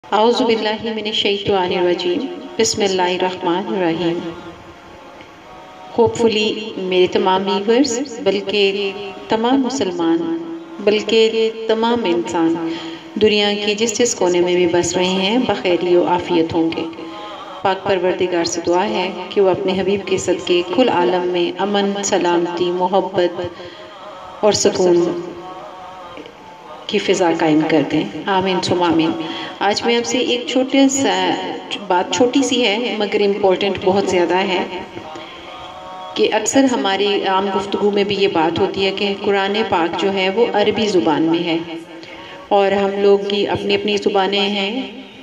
اعوذ باللہ من الشیطان الرجیم بسم اللہ الرحمن الرحیم۔ ہوپفلی میرے تمام ویورز بلکہ تمام مسلمان بلکہ تمام انسان دنیا کے جس کونے میں بھی بس رہے ہیں بخیری و عافیت ہوں گے۔ پاک پروردگار سے دعا ہے کہ وہ اپنے حبیب کے صدقے کل عالم میں امن، سلامتی، محبت اور سکون کی فضا قائم کر دیں، آمین ثم آمین۔ آج میں آپ سے ایک چھوٹی سی ہے مگر امپورٹنٹ بہت زیادہ ہے کہ اکثر ہماری عام گفتگو میں بھی یہ بات ہوتی ہے کہ قرآن پاک جو ہے وہ عربی زبان میں ہے، اور ہم لوگ کی اپنی اپنی زبانیں ہیں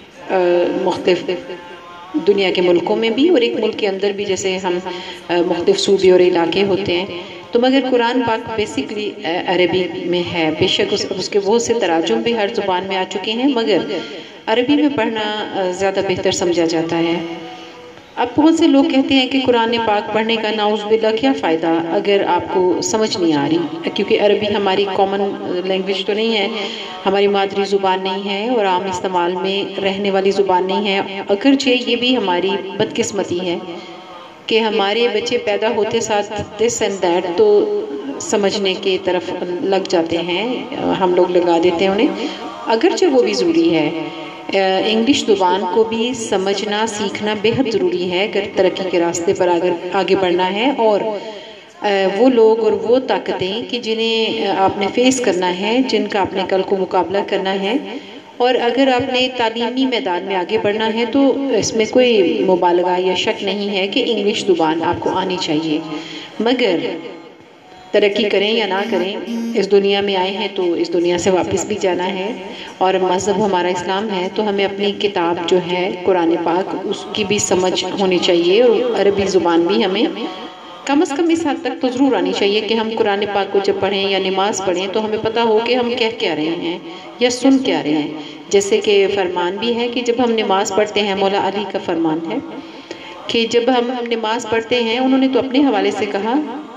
مختلف دنیا کے ملکوں میں بھی، اور ایک ملک کے اندر بھی جیسے ہم مختلف صوبے اور علاقے ہوتے ہیں، تو مگر قرآن پاک بیسیکلی عربی میں ہے۔ بے شک اس کے بہت سے تراجم بھی ہر زبان میں آ چکے ہیں، مگر عربی میں پڑھنا زیادہ بہتر سمجھا جاتا ہے۔ اب بہت سے لوگ کہتے ہیں کہ قرآن پاک پڑھنے کا نعوذ باللہ کیا فائدہ اگر آپ کو سمجھ نہیں آ رہی، کیونکہ عربی ہماری کامن لینگویج تو نہیں ہے، ہماری مادری زبان نہیں ہے اور عام استعمال میں رہنے والی زبان نہیں ہے۔ اگرچہ یہ بھی ہماری بدقسمتی ہے کہ ہمارے بچے پیدا ہوتے ساتھ دس اینڈ دیٹ تو سمجھنے کی طرف لگ جاتے ہیں، ہم لوگ لگا دیتے ہیں انہیں، اگرچہ وہ بھی ضروری ہے۔ انگلش زبان کو بھی سمجھنا سیکھنا بہت ضروری ہے اگر ترقی کے راستے پر آگے بڑھنا ہے، اور وہ لوگ اور وہ طاقتیں کہ جنہیں آپ نے فیس کرنا ہے، جن کا آپ نے کل کو مقابلہ کرنا ہے، اور اگر آپ نے تعلیمی میدان میں آگے بڑھنا ہے تو اس میں کوئی مبالغہ یا شک نہیں ہے کہ انگلش زبان آپ کو آنی چاہیے۔ مگر ترقی کریں یا نہ کریں، اس دنیا میں آئے ہیں تو اس دنیا سے واپس بھی جانا ہے، اور مذہب ہمارا اسلام ہے تو ہمیں اپنی کتاب جو ہے قرآن پاک اس کی بھی سمجھ ہونی چاہیے، اور عربی زبان بھی ہمیں کم از کم اس حد تک تو ضرور آنی چاہیے کہ ہم قرآن پاک کو جب پڑھیں یا نماز پڑھیں تو ہمیں پتہ ہو کہ ہم کہہ کیا رہے ہیں یا سن کیا رہے ہیں۔ جیسے کہ فرمان بھی ہے کہ جب ہم نماز پڑھتے ہیں، مولا علی کا فرمان ہے کہ جب ہم نماز پڑھتے ہیں، انہوں نے تو اپنے حوالے سے کہا،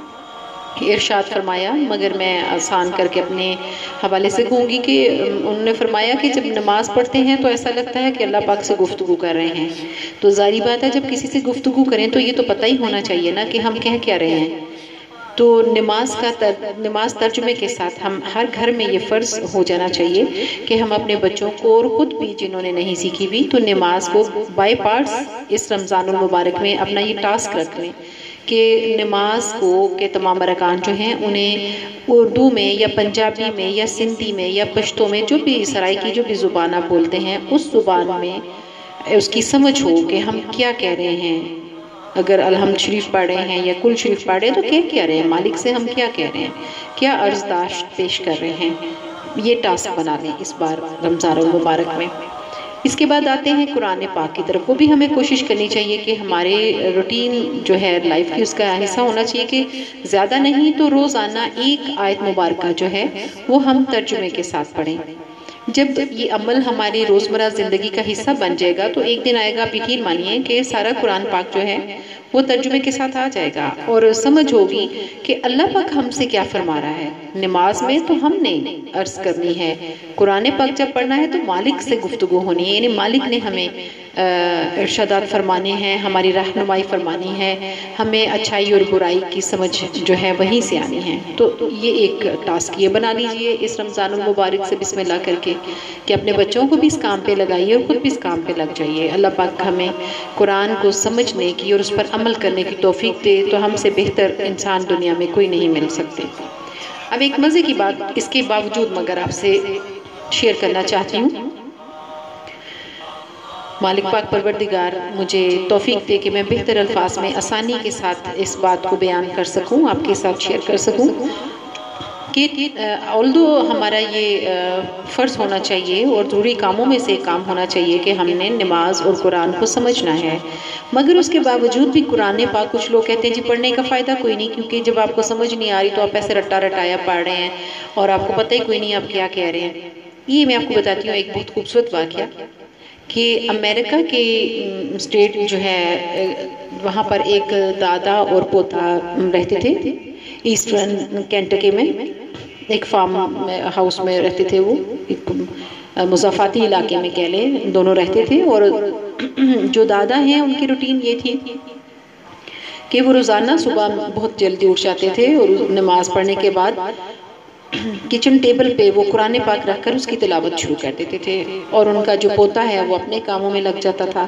ارشاد فرمایا، مگر میں آسان کر کے اپنے حوالے سے کہوں گی کہ انہوں نے فرمایا کہ جب نماز پڑھتے ہیں تو ایسا لگتا ہے کہ اللہ پاک سے گفتگو کر رہے ہیں۔ تو ظاہری بات ہے جب کسی سے گفتگو کریں تو یہ تو پتہ ہی ہونا چاہیے نا کہ ہم کہہ کیا رہے ہیں۔ تو نماز ترجمے کے ساتھ ہم ہر گھر میں یہ فرض ہو جانا چاہیے کہ ہم اپنے بچوں کو اور خود بھی جنہوں نے نہیں سیکھی بھی تو نماز کو بائی پارٹس اس رمضان المبارک میں اپنا یہ ٹاسک رکھ لیں کہ نماز کو کے تمام ارکان جو ہیں انہیں اردو میں یا پنجابی میں یا سندھی میں یا پشتو میں جو بھی سرائیکی جو بھی زبان آپ بولتے ہیں اس زبان میں اس کی سمجھ ہو کہ ہم کیا کہہ رہے ہیں۔ اگر الحمد شریف پڑھ رہے ہیں یا کل شریف پڑھ رہے ہیں تو کہہ کیا رہے ہیں، مالک سے ہم کیا کہہ رہے ہیں، کیا عرضداشت پیش کر رہے ہیں۔ یہ ٹاسک بنا لیں اس بار رمضان المبارک میں۔ اس کے بعد آتے ہیں قرآن پاک کی طرف، وہ بھی ہمیں کوشش کرنی چاہیے کہ ہمارے روٹین جو ہے لائف کی اس کا حصہ ہونا چاہیے کہ زیادہ نہیں تو روزانہ ایک آیت مبارکہ جو ہے وہ ہم ترجمے کے ساتھ پڑھیں۔ جب یہ عمل ہماری روزمرہ زندگی کا حصہ بن جائے گا تو ایک دن آئے گا، آپ یقین مانیے کہ سارا قرآن پاک جو ہے وہ ترجمے کے ساتھ آ جائے گا، اور سمجھ ہوگی کہ اللہ پاک ہم سے کیا فرما رہا ہے۔ نماز میں تو ہم نے عرض کرنی ہے، قرآن پاک جب پڑھنا ہے تو مالک سے گفتگو ہونی ہے، یعنی مالک نے ہمیں ارشادات فرمانے ہیں، ہماری رہنمائی فرمانی ہے، ہمیں اچھائی اور برائی کی سمجھ جو ہے وہیں سے آنی ہے۔ تو یہ ایک ٹاسک یہ بنا لیجئے اس رمضان المبارک سے بسم اللہ کر کے کہ اپنے بچوں کو بھی اس کام پہ لگائیے اور خود بھی اس کام پہ لگ جائیے۔ اللہ پاک ہمیں قرآن کو سمجھنے کی اور اس پر عمل کرنے کی توفیق دے، تو ہم سے بہتر انسان دنیا میں کوئی نہیں مل سکتے۔ اب ایک مزے کی بات اس کے باوجود مگر آپ سے شیئر کرنا چاہتی ہوں، مالک پاک پروردگار مجھے توفیق دے کہ میں بہتر الفاظ میں آسانی کے ساتھ اس بات کو بیان کر سکوں، آپ کے ساتھ شیئر کر سکوں کہ although ہمارا یہ فرض ہونا چاہیے اور ضروری کاموں میں سے کام ہونا چاہیے کہ ہم نے نماز اور قرآن کو سمجھنا ہے، مگر اس کے باوجود بھی قرآن پاک کچھ لوگ کہتے ہیں جی پڑھنے کا فائدہ کوئی نہیں، کیونکہ جب آپ کو سمجھ نہیں آ رہی تو آپ ایسے رٹا رٹایا پڑھ رہے ہیں اور آپ کو پتہ ہی کوئی نہیں آپ کیا کہہ رہے ہیں۔ یہ میں آپ کو بتاتی ہوں ایک بہت خوبصورت واقعہ کہ امریکہ کے اسٹیٹ جو ہے وہاں پر ایک دادا اور پوتا رہتے تھے، ایسٹرن کینٹکی میں ایک فارم ہاؤس میں رہتے تھے، وہ ایک مضافاتی علاقے میں کہہ لیں دونوں رہتے تھے. اور جو دادا ہیں ان کی روٹین یہ تھی کہ وہ روزانہ صبح بہت جلدی اٹھ جاتے تھے اور نماز پڑھنے کے بعد کچن ٹیبل پہ وہ قرآن پاک رکھ کر اس کی تلاوت شروع کر دیتے تھے. اور ان کا جو پوتا ہے وہ اپنے کاموں میں لگ جاتا تھا.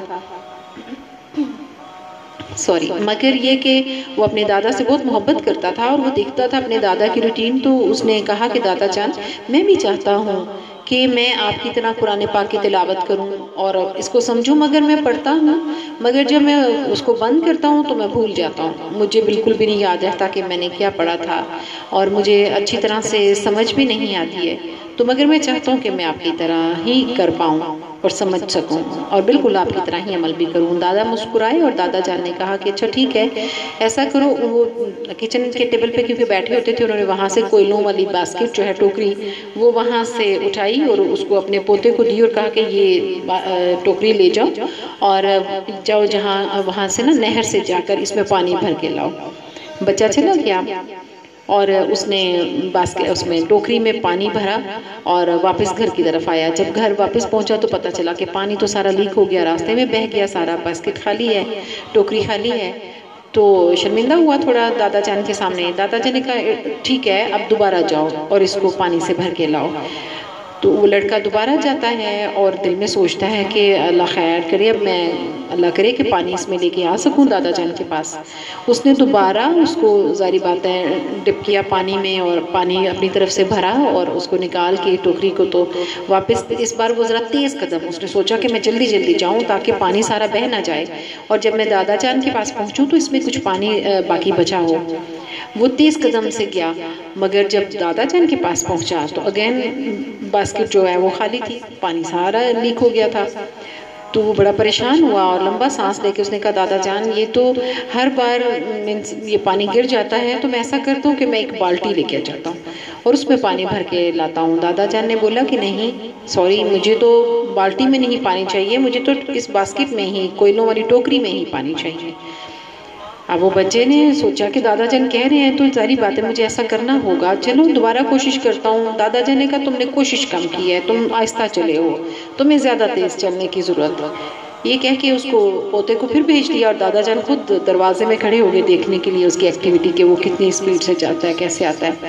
مگر یہ کہ وہ اپنے دادا سے بہت محبت کرتا تھا اور وہ دیکھتا تھا اپنے دادا کی روٹین. تو اس نے کہا کہ دادا جان میں بھی چاہتا ہوں کہ میں آپ کی طرح قرآن پاک کی تلاوت کروں اور اس کو سمجھوں. مگر میں پڑھتا ہوں مگر جب میں اس کو بند کرتا ہوں تو میں بھول جاتا ہوں. مجھے بالکل بھی نہیں یاد رہتا کہ میں نے کیا پڑھا تھا اور مجھے اچھی طرح سے سمجھ بھی نہیں آتی ہے. تو مگر میں چاہتا ہوں کہ میں آپ کی طرح ہی کر پاؤں اور سمجھ سکوں اور بالکل آپ کی طرح ہی عمل بھی کروں. دادا مسکرائے اور دادا جان نے کہا کہ اچھا ٹھیک ہے ایسا کرو. وہ کچن کے ٹیبل پہ کیونکہ بیٹھے ہوتے تھے انہوں نے وہاں سے کوئلوں والی باسکٹ جو ہے ٹوکری وہ وہاں سے اٹھائی اور اس کو اپنے پوتے کو دی اور کہا کہ یہ ٹوکری لے جاؤ اور جاؤ جہاں وہاں سے نا نہر سے جا کر اس میں پانی بھر کے لاؤ. بچہ چلا گیا اور اس نے اس میں ٹوکری میں پانی بھرا اور واپس گھر کی طرف آیا. جب گھر واپس پہنچا تو پتہ چلا کہ پانی تو سارا لیک ہو گیا, راستے میں بہہ گیا سارا, باسکٹ خالی ہے, ٹوکری خالی ہے. تو شرمندہ ہوا تھوڑا دادا جان کے سامنے. دادا جان نے کہا ٹھیک ہے اب دوبارہ جاؤ اور اس کو پانی سے بھر کے لاؤ. تو وہ لڑکا دوبارہ جاتا ہے اور دل میں سوچتا ہے کہ اللہ خیر کرے, اب میں اللہ کرے کہ پانی اس میں لے کے آ سکوں دادا جان کے پاس. اس نے دوبارہ اس کو ظاہری بات ہے ڈپ کیا پانی میں اور پانی اپنی طرف سے بھرا اور اس کو نکال کے ٹوکری کو تو واپس اس بار وہ ذرا تیز قدم, اس نے سوچا کہ میں جلدی جلدی جاؤں تاکہ پانی سارا بہہ نہ جائے اور جب میں دادا جان کے پاس پہنچوں تو اس میں کچھ پانی باقی بچا ہو. وہ تیز قدم سے گیا مگر جب دادا جان کے پاس پہنچا تو اگین باسکٹ جو ہے وہ خالی تھی, پانی سارا لیک ہو گیا تھا. تو وہ بڑا پریشان ہوا اور لمبا سانس لے کے اس نے کہا دادا جان یہ تو ہر بار یہ پانی گر جاتا ہے تو میں ایسا کرتا ہوں کہ میں ایک بالٹی لے کے جاتا ہوں اور اس میں پانی بھر کے لاتا ہوں. دادا جان نے بولا کہ نہیں سوری مجھے تو بالٹی میں نہیں پانی چاہیے, مجھے تو اس باسکٹ میں ہی کوئلوں والی ٹوکری میں ہی پانی چاہیے. اب وہ بچے نے سوچا کہ دادا جان کہہ رہے ہیں تو ظاہری بات ہے مجھے ایسا کرنا ہوگا, چلو دوبارہ کوشش کرتا ہوں. دادا جان نے کہا تم نے کوشش کم کی ہے, تم آہستہ چلے ہو, تمہیں زیادہ تیز چلنے کی ضرورت ہے. یہ کہہ کے اس کو پوتے کو پھر بھیج دیا اور دادا جان خود دروازے میں کھڑے ہو گئے دیکھنے کے لیے اس کی ایکٹیویٹی کہ وہ کتنی اسپیڈ سے جاتا ہے, کیسے آتا ہے.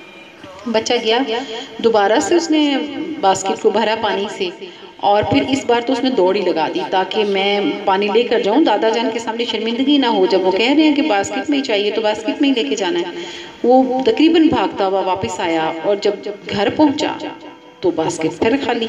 بچہ گیا دوبارہ سے اس نے باسکٹ کو بھرا پانی سے اور پھر اس بار تو اس نے دوڑ ہی لگا دی تاکہ میں پانی لے کر جاؤں, دادا جان کے سامنے شرمندگی نہ ہو. جب وہ کہہ رہے ہیں کہ باسکٹ میں ہی چاہیے تو باسکٹ میں ہی لے کے جانا ہے. وہ تقریباً بھاگتا ہوا واپس آیا اور جب گھر پہنچا تو باسکٹ پھر خالی.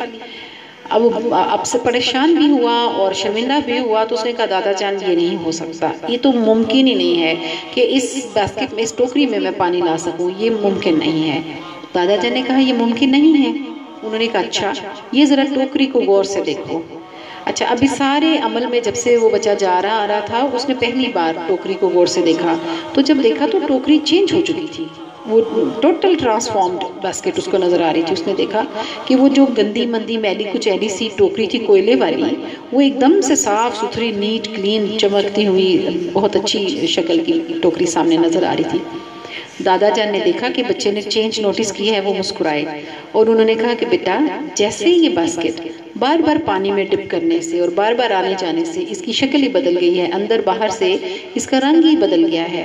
اب سے پریشان بھی ہوا اور شرمندہ بھی ہوا تو اس نے کہا دادا جان یہ نہیں ہو سکتا, یہ تو ممکن ہی نہیں ہے کہ اس باسکٹ میں اس ٹوکری میں پانی لا سکوں, یہ ممکن نہیں ہے. دادا جان نے کہا یہ ممکن نہیں ہے. انہوں نے کہا اچھا یہ ذرا ٹوکری کو غور سے دیکھو. اچھا ابھی سارے عمل میں جب سے وہ بچہ جا رہا آ رہا تھا اس نے پہلی بار ٹوکری کو غور سے دیکھا تو جب دیکھا تو ٹوکری چینج ہو چکی تھی, وہ ٹوٹل ٹرانسفارمڈ باسکٹ اس کو نظر آ رہی تھی. اس نے دیکھا کہ وہ جو گندی مندی میلی کچھ ایلی سی ٹوکری تھی کوئلے والی وہ ایک دم سے صاف ستھری نیٹ کلین چمکتی ہوئی بہت اچھی شکل کی ٹوکری سامنے نظر آ رہی تھی. دادا جان نے دیکھا کہ بچے نے چینج نوٹس کی ہے, وہ مسکرائے اور انہوں نے کہا کہ بیٹا جیسے یہ باسکٹ بار بار پانی میں ڈپ کرنے سے اور بار بار آنے جانے سے اس کی شکل ہی بدل گئی ہے, اندر باہر سے اس کا رنگ ہی بدل گیا ہے,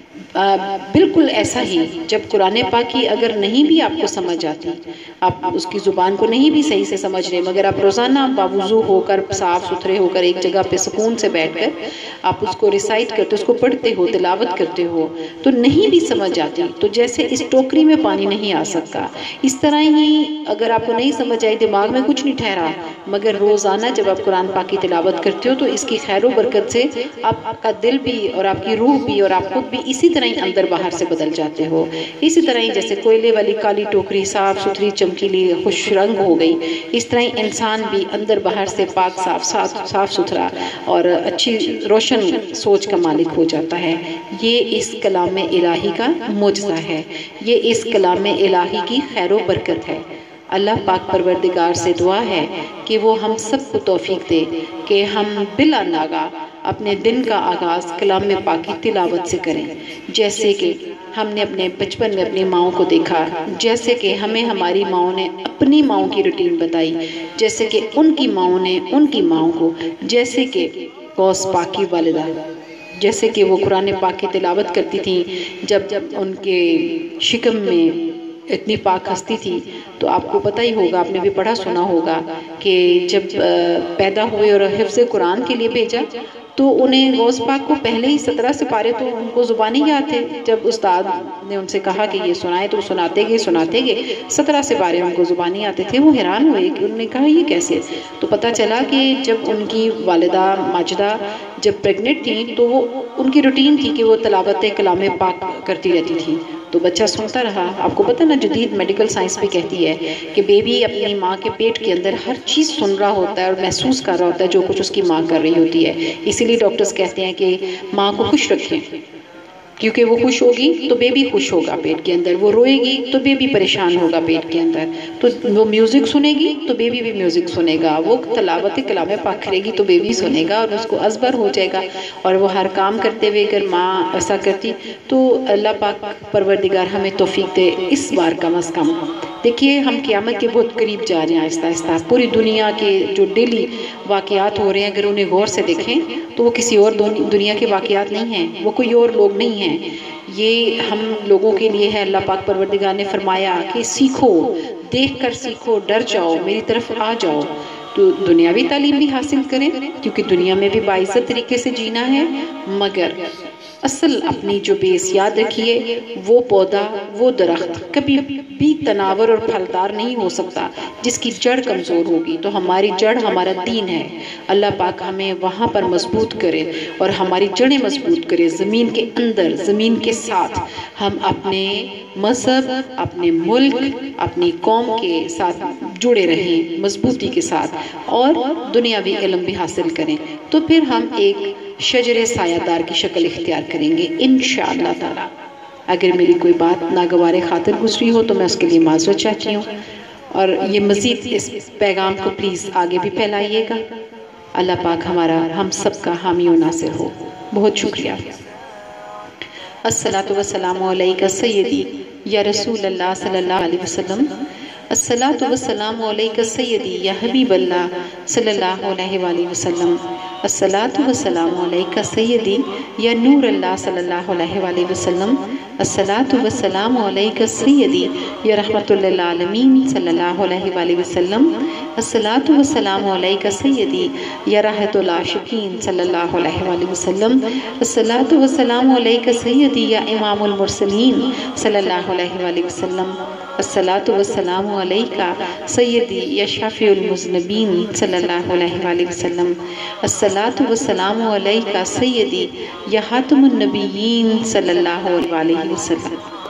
بالکل ایسا ہی جب قرآن پاک کی اگر نہیں بھی آپ کو سمجھ آتی, آپ اس کی زبان کو نہیں بھی صحیح سے سمجھ رہے, مگر آپ روزانہ باوضو ہو کر صاف ستھرے ہو کر ایک جگہ پہ سکون سے بیٹھ کر آپ اس کو ریسائٹ کرتے, اس کو پڑھتے ہو, تلاوت کرتے ہو تو نہیں بھی سمجھ آتی تو جیسے اس ٹوکری میں پانی نہیں آ سکتا اس طرح ہی اگر آپ کو نہیں سمجھ آئی, دماغ میں کچھ نہیں ٹھہرا, مگر روزانہ جب آپ قرآن پاک کی تلاوت کرتے ہو تو اس کی خیر و برکت سے آپ کا دل بھی اور آپ کی روح بھی اور آپ خود بھی اسی طرح ہی اندر باہر سے بدل جاتے ہو. اسی طرح ہی جیسے کوئلے والی کالی ٹوکری صاف ستھری چمکیلی خوش رنگ ہو گئی, اس طرح ہی انسان بھی اندر باہر سے پاک صاف ستھرا اور اچھی روشن سوچ کا مالک ہو جاتا ہے. یہ اس کلام الہی کا معجزہ ہے, یہ اس کلام الہی کی خیر و برکت ہے. اللہ پاک پروردگار سے دعا ہے کہ وہ ہم سب کو توفیق دے کہ ہم بلا ناغہ اپنے دن کا آغاز کلام پاک کی تلاوت سے کریں، جیسے کہ ہم نے اپنے بچپن میں اپنی ماؤں کو دیکھا، جیسے کہ ہمیں ہماری ماؤں نے اپنی ماؤں کی روٹین بتائی، جیسے کہ ان کی ماؤں نے ان کی ماؤں کو، جیسے کہ غوث پاک کی والدہ، جیسے کہ وہ قرآن پاک کی تلاوت کرتی تھیں جب ان کے شکم میں اتنی پاک ہستی تھی۔ تو آپ کو پتہ ہی ہوگا، آپ نے بھی پڑھا سنا ہوگا کہ جب پیدا ہوئے اور حفظ قرآن کے لیے بھیجا تو انہیں غوث پاک کو پہلے ہی 17 سپارے تو ان کو زبانی یاد تھے۔ جب استاد نے ان سے کہا کہ یہ سنائے تو سناتے گئے 17 سپارے ان کو زبانی آتے تھے۔ وہ حیران ہوئے کہ انہوں نے کہا یہ کیسے؟ تو پتہ چلا کہ جب ان کی والدہ ماجدہ جب پریگننٹ تھیں تو وہ ان کی روٹین تھی کہ وہ تلاوت کلام پاک کرتی رہتی تھی، تو بچہ سنتا رہا۔ آپ کو پتہ نا جدید میڈیکل سائنس بھی کہتی ہے کہ بیبی اپنی ماں کے پیٹ کے اندر ہر چیز سن رہا ہوتا ہے اور محسوس کر رہا ہوتا ہے جو کچھ اس کی ماں کر رہی ہوتی ہے۔ اسی لیے ڈاکٹرز کہتے ہیں کہ ماں کو خوش رکھیں، کیونکہ وہ خوش ہوگی تو بیبی خوش ہوگا پیٹ کے اندر، وہ روئے گی تو بیبی پریشان ہوگا پیٹ کے اندر، تو وہ میوزک سنے گی تو بیبی بھی میوزک سنے گا، وہ تلاوت کلام پاک کرے گی تو بیبی سنے گا اور اس کو ازبر ہو جائے گا۔ اور وہ ہر کام کرتے ہوئے اگر ماں ایسا کرتی تو اللہ پاک پروردگار ہمیں توفیق دے اس بار کم از کم۔ دیکھیے ہم قیامت کے بہت قریب جا رہے ہیں آہستہ آہستہ، پوری دنیا کے جو ڈیلی واقعات ہو رہے ہیں اگر انہیں غور سے دیکھیں تو وہ کسی اور دنیا کے واقعات نہیں ہیں، وہ کوئی اور لوگ نہیں ہیں، یہ ہم لوگوں کے لیے ہے۔ اللہ پاک پروردگار نے فرمایا کہ سیکھو، دیکھ کر سیکھو، ڈر جاؤ، میری طرف آ جاؤ، تو دنیاوی تعلیم بھی حاصل کریں کیونکہ دنیا میں بھی باعزت طریقے سے جینا ہے، مگر اصل اپنی جو بیس یاد رکھیے، وہ پودا، وہ درخت کبھی بھی تناور اور پھلدار نہیں ہو سکتا جس کی جڑ کمزور ہوگی۔ تو ہماری جڑ ہمارا دین ہے، اللہ پاک ہمیں وہاں پر مضبوط کرے اور ہماری جڑیں مضبوط کرے، زمین کے اندر، زمین کے ساتھ ہم اپنے مذہب، اپنے ملک، اپنی قوم کے ساتھ جڑے رہیں مضبوطی کے ساتھ، اور دنیاوی علم بھی حاصل کریں، تو پھر ہم ایک شجر سایہ دار کی شکل اختیار کریں گے انشاءاللہ تعالی۔ اگر میری کوئی بات ناگوار خاطر گزری ہو تو میں اس کے لیے معذرت چاہتی ہوں، اور یہ مزید اس پیغام کو پلیز آگے بھی پھیلائیے گا۔ اللہ پاک ہمارا ہم سب کا حامی و ناصر ہو۔ بہت شکریہ۔ الصلاۃ والسلام علیکہ سیدی یا رسول اللہ صلی اللہ علیہ وسلم، الصلاۃ والسلام علیکہ سیدی یا حبیب اللہ صلی اللہ علیہ وآلہ وسلم، الصلاۃ والسلام علیکہ سیدی یا نور اللہ صلی اللہ علیہ وآلہ وسلم، الصلاۃ والسلام علیکہ سیدی یا رحمت للعالمین صلی اللہ علیہ وآلہ وسلم، الصلاۃ والسلام علیکہ سیدی یا راحت العاشقین صلی اللہ علیہ وآلہ وسلم، الصلاۃ والسلام علیکہ سیدی یا امام المرسلین صلی اللہ علیہ وآلہ وسلم، الصلاۃ والسلام علیکہ سیدی یا شافع المذنبین صلی اللہ علیہ وآلہ وسلم، الصلاۃ والسلام علیکہ سیدی یا خاتم النبیین صلی اللہ علیہ وسلم۔